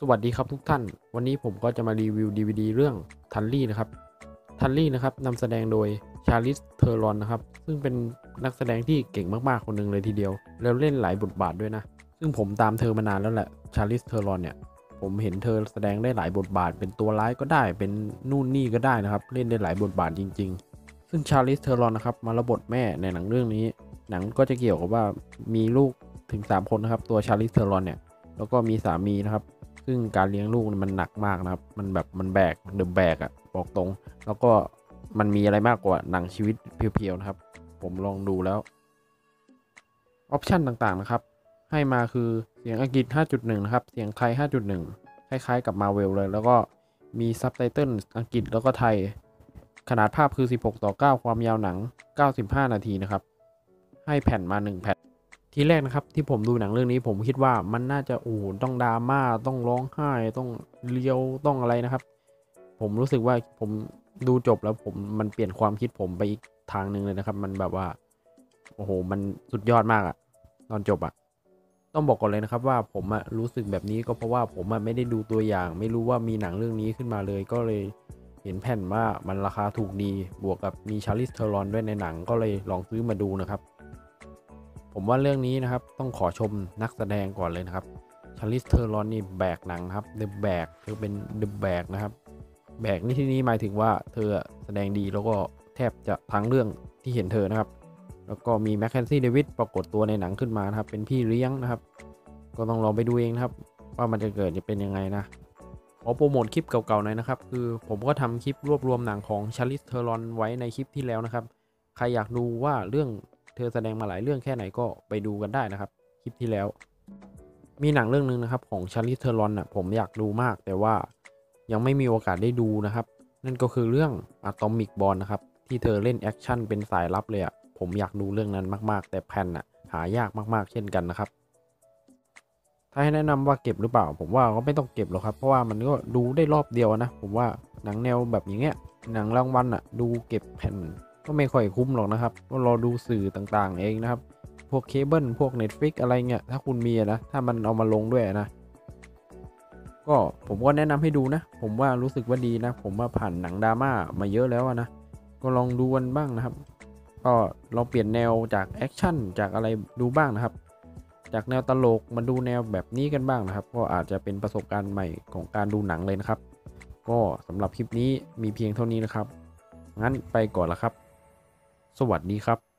สวัสดีครับทุกท่านวันนี้ผมก็จะมารีวิว DVD เรื่องทันลี่นะครับนำแสดงโดยชาลิสเทอรอนนะครับซึ่งเป็นนักแสดงที่เก่งมากๆคนหนึ่งเลยทีเดียวแล้วเล่นหลายบทบาทด้วยนะซึ่งผมตามเธอมานานแล้วแหละชาลิสเทอรอนเนี่ยผมเห็นเธอแสดงได้หลายบทบาทเป็นตัวร้ายก็ได้เป็นนู่นนี่ก็ได้นะครับเล่นได้หลายบทบาทจริงๆซึ่งชาลิสเทอรอนนะครับมารับบทแม่ในหนังเรื่องนี้หนังก็จะเกี่ยวกับว่ามีลูกถึง3คนนะครับตัวชาลิสเทอรอนเนี่ยแล้วก็มีสามีนะครับซึ่งการเลี้ยงลูกมันหนักมากนะครับมันแบกเดอะแบกอะบอกตรงแล้วก็มันมีอะไรมากกว่าหนังชีวิตเพียวๆนะครับผมลองดูแล้วออปชันต่างๆนะครับให้มาคือเสียงอังกฤษ 5.1 นะครับเสียงไทย 5.1 คล้ายๆกับ Marvel เลยแล้วก็มีซับไตเติลอังกฤษแล้วก็ไทยขนาดภาพคือ 16:9 ความยาวหนัง 95 นาทีนะครับให้แผ่นมา1แผ่น ทีแรกนะครับที่ผมดูหนังเรื่องนี้ผมคิดว่ามันน่าจะต้องดราม่าต้องร้องไห้ต้องเลียวต้องอะไรนะครับผมรู้สึกว่าผมดูจบแล้วมันเปลี่ยนความคิดผมไปอีกทางหนึ่งเลยนะครับมันแบบว่าโอ้โหมันสุดยอดมากอะตอนจบอะต้องบอกก่อนเลยนะครับว่าผมรู้สึกแบบนี้ก็เพราะว่าผมไม่ได้ดูตัวอย่างไม่รู้ว่ามีหนังเรื่องนี้ขึ้นมาเลยก็เลยเห็นแผ่นว่ามันราคาถูกดีบวกกับมีชาร์ลิสเทอรอนด้วยในหนังก็เลยลองซื้อมาดูนะครับผมว่าเรื่องนี้นะครับต้องขอชมนักแสดงก่อนเลยนะครับชาร์ลิสเทอรอนนี่แบกหนังครับเดอะแบกเธอเป็นเดอะแบกนะครับแบกนี่ที่นี้หมายถึงว่าเธอแสดงดีแล้วก็แทบจะทั้งเรื่องที่เห็นเธอนะครับแล้วก็มีแมคเคนซี่เดวิดปรากฏตัวในหนังขึ้นมานะครับเป็นพี่เลี้ยงนะครับก็ต้องลองไปดูเองนะครับว่ามันจะเป็นยังไงนะขอโปรโมทคลิปเก่าๆหน่อยนะครับคือผมก็ทำคลิปรวบรวมหนังของชาร์ลิสเทอรอนไว้ในคลิปที่แล้วนะครับใครอยากดูว่าเรื่องเธอแสดงมาหลายเรื่องแค่ไหนก็ไปดูกันได้นะครับคลิปที่แล้วมีหนังเรื่องนึงนะครับของชาร์ลิสเทอรอนผมอยากดูมากแต่ว่ายังไม่มีโอกาสได้ดูนะครับนั่นก็คือเรื่องอะตอมิกบอลนะครับที่เธอเล่นแอคชั่นเป็นสายลับเลยผมอยากดูเรื่องนั้นมากๆแต่แผ่นหายากมากๆเช่นกันนะครับ ถ้าให้แนะนำว่าเก็บหรือเปล่าผมว่าก็ไม่ต้องเก็บหรอกครับเพราะว่ามันก็ดูได้รอบเดียวนะผมว่าหนังแนวแบบอย่างเงี้ยหนังรางวัลดูเก็บแผ่นก็ไม่ค่อยคุ้มหรอกนะครับก็รอดูสื่อต่างๆเองนะครับพวกเคเบิลพวก Netflix อะไรเงี้ยถ้าคุณมีนะถ้ามันเอามาลงด้วยนะก็ผมก็แนะนำให้ดูนะผมว่ารู้สึกว่าดีนะผมว่าผ่านหนังดราม่ามาเยอะแล้วนะก็ลองดูกันบ้างนะครับก็ลองเปลี่ยนแนวจากแอคชั่นจากอะไรดูบ้างนะครับ จากแนวตลกมาดูแนวแบบนี้กันบ้างนะครับก็อาจจะเป็นประสบการณ์ใหม่ของการดูหนังเลยนะครับก็สำหรับคลิปนี้มีเพียงเท่านี้นะครับงั้นไปก่อนละครับสวัสดีครับ